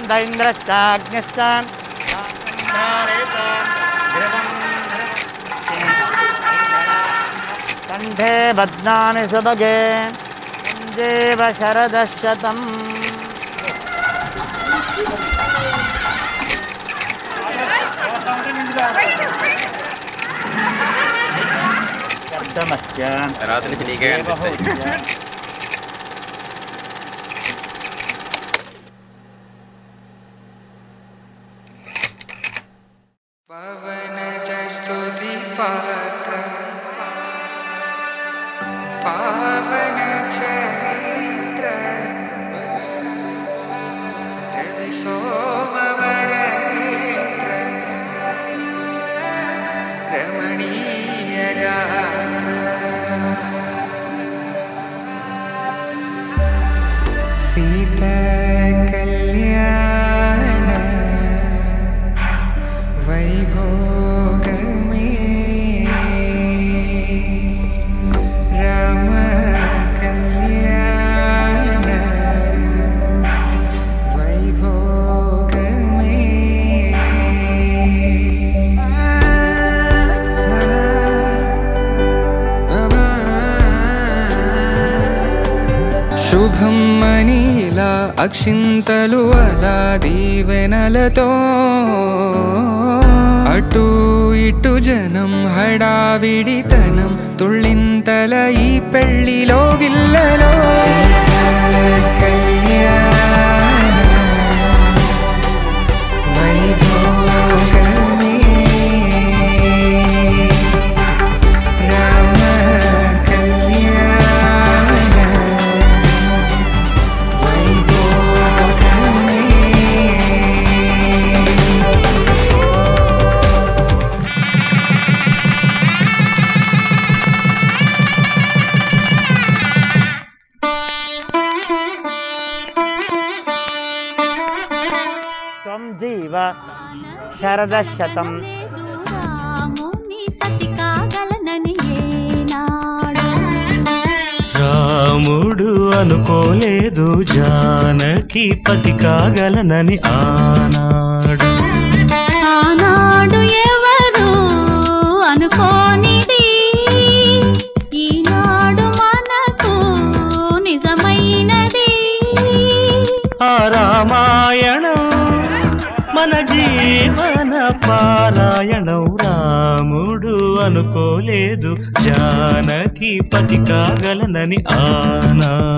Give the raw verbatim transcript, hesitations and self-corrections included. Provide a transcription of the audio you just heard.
दैन्द्रश्चाग्निश्च कंठे बध्नानि सुभगे संजीव शरदशतम् रात నుంచి నీకే అనిపిస్తాయి పవన జస్తుతి పాత్ర పావన చరిత్ర రవి సోమవర నేత్ర రమణీయ గాత్ర సీతా కళ్యాణ వైభోగమే రామ కళ్యాణ వైభోగమే శుభం మనీలా అక్షింతలు అలా దీవెనలతో అటు ఇటు జనం హడావిడితనం తుళ్ళింతల ఈ పెళ్లిలో గిల్లలో కళ్యాణ వైభోగమే రామ కళ్యాణ వైభోగమే त्वं जीव शरदशतं రాముడు అనుకోలేదు జానకి పతి కాగలనని ఆనాడు ఆనాడు ఎవరు అనుకోనిది ఈనాడు మనకు నిజమైనది ఆ రామాయణం మన జీవన పారాయణం రాముడు అనుకోలేదు జానకి పతి కాగలనని ఆనాడు